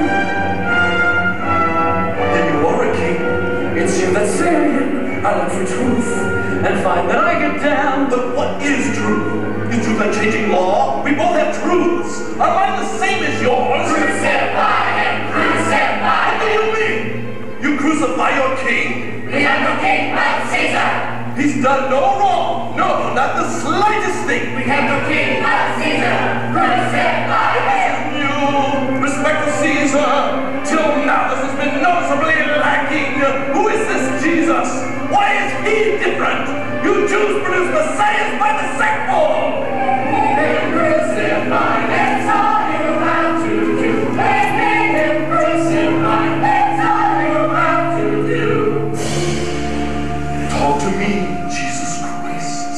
Speaker 5: Then you are a king.
Speaker 3: It's you that say I look for truth and find that I get down.
Speaker 5: But what is truth? Is truth unchanging law? We both have truths. Are mine the same as yours?
Speaker 1: Crucify him, crucify
Speaker 5: What do you mean? You crucify your king?
Speaker 1: We have no king but Caesar.
Speaker 5: He's done no wrong. No, not the slightest thing.
Speaker 1: We have no king but Caesar. Crucify him.
Speaker 5: You respect for Caesar. Till now this has been noticeably lacking. Who is this Jesus? Why is he different? You Jews produce messiahs by the sackful.
Speaker 1: Crucify, that's all you have to do. Make him crucify, that's all you have to do.
Speaker 5: Talk to me, Jesus Christ.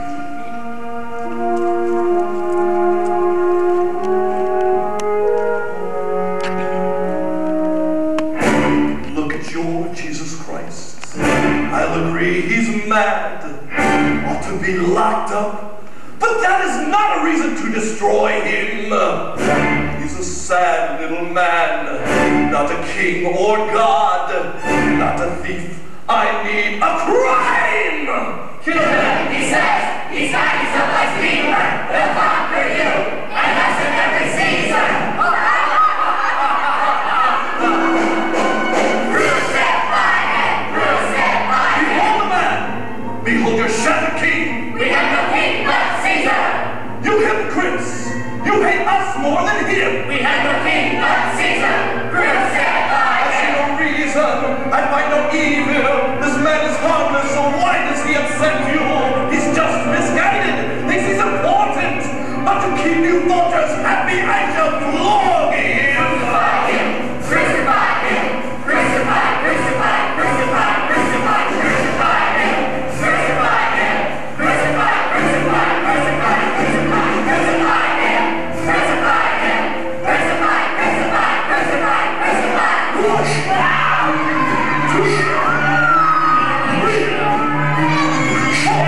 Speaker 5: Look at your Jesus Christ. I'll agree he's mad, ought to be locked up. But that is not a reason to destroy him. He's a sad little man, not a king or God, not a thief. I need a crime!
Speaker 1: Kill him, he says. He's not, he's a blasphemer. He'll conquer you, and that's in every Caesar. Crucify him, crucify him.
Speaker 5: Behold the man! Behold your shattered king!
Speaker 1: We have no king but Caesar.
Speaker 5: You hypocrites! You hate us more than him!
Speaker 1: We have no king but Caesar. Crucify
Speaker 5: I see
Speaker 1: him.
Speaker 5: no reason, I find no evil. This man is harmless, so why does he upset you? He's just misguided, thinks he's important. But to keep you voters happy, I shall flog him!
Speaker 1: Crucify him. Crucify him. Crucify, crucify, crucify, crucify, crucify him. Crucify him. Crucify, crucify, crucify, crucify, crucify him. Crucify him. Crucify, crucify, crucify, crucify.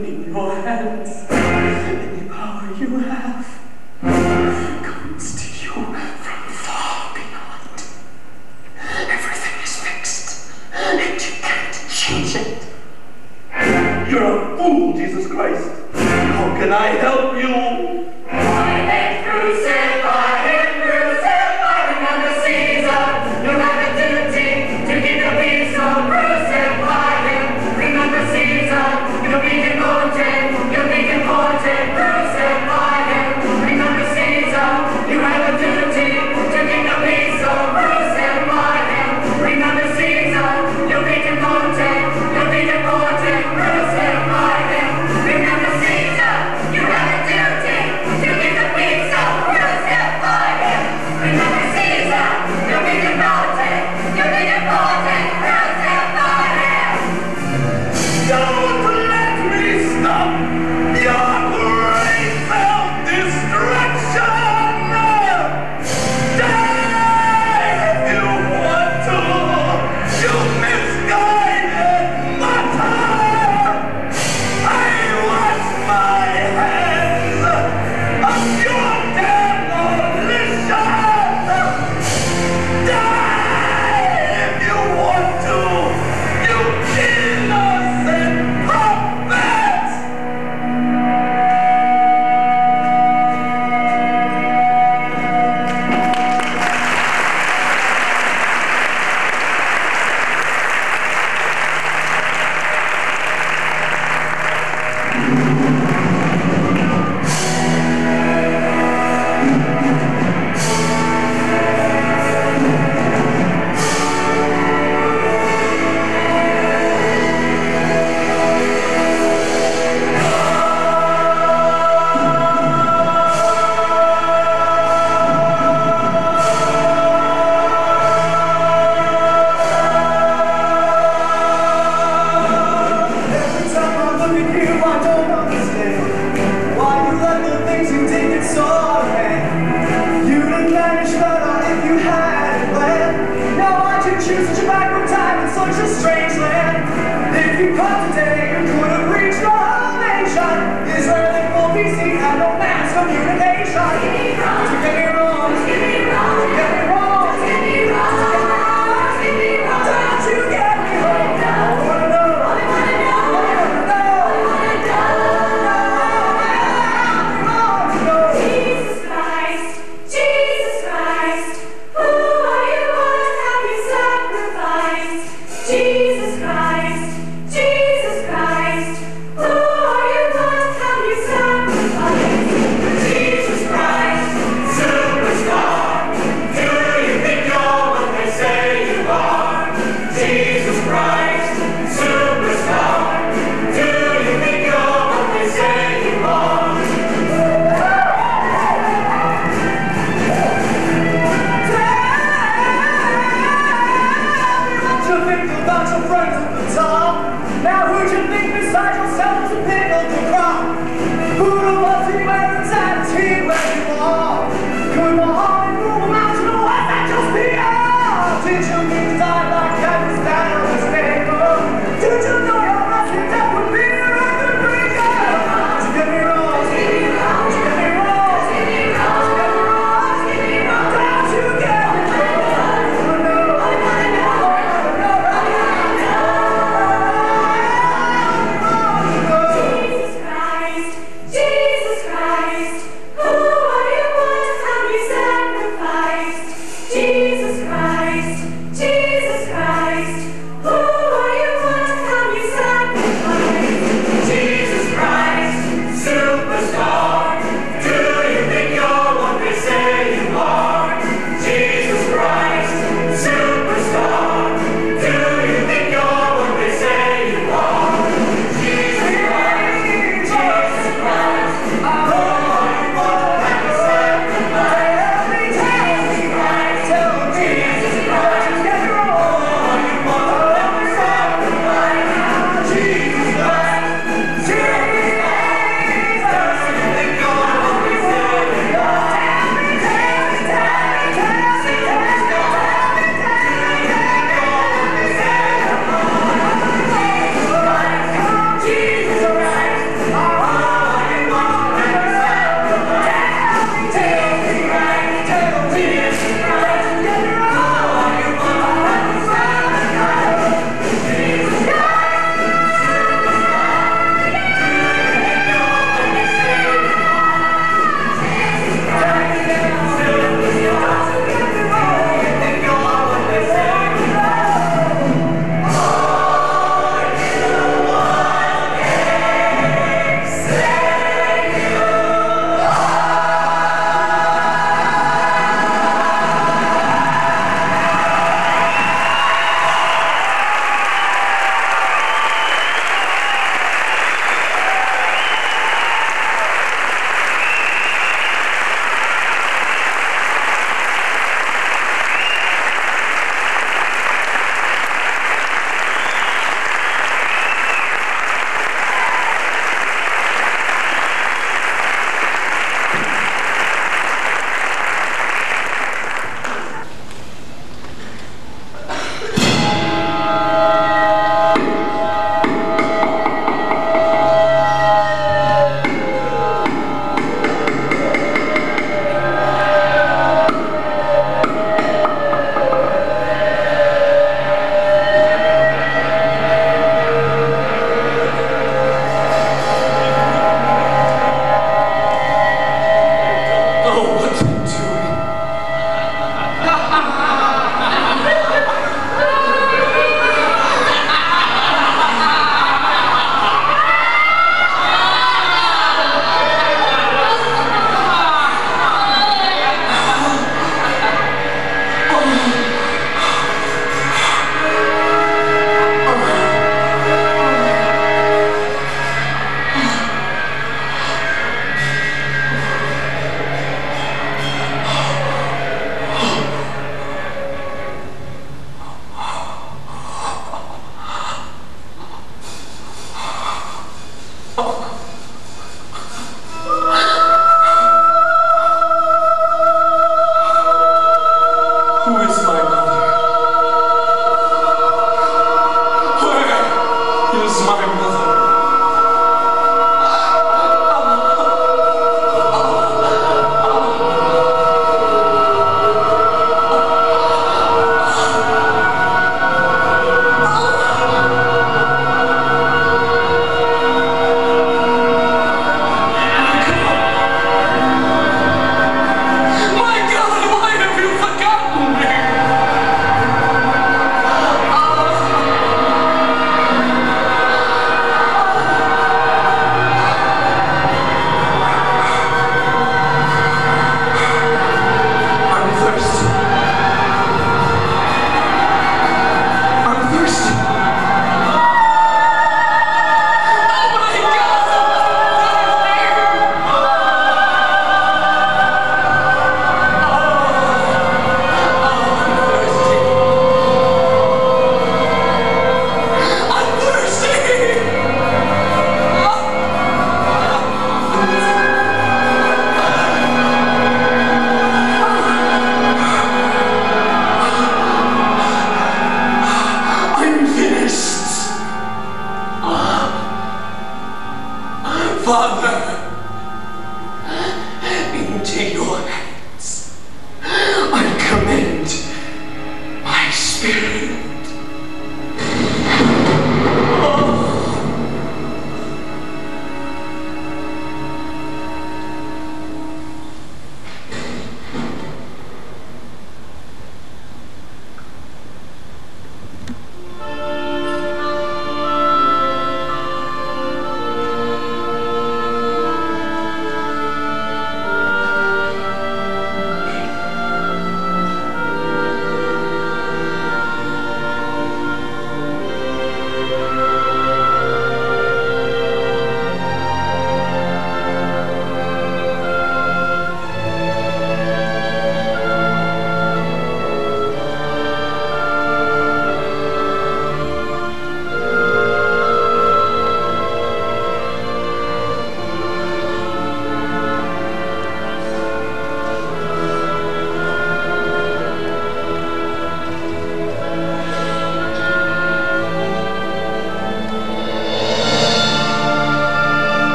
Speaker 4: in your hands. Any power you have comes to you from far beyond. Everything is fixed, and you can't change it.
Speaker 5: You're a fool, Jesus Christ. How can I help you?
Speaker 1: I hate crusades.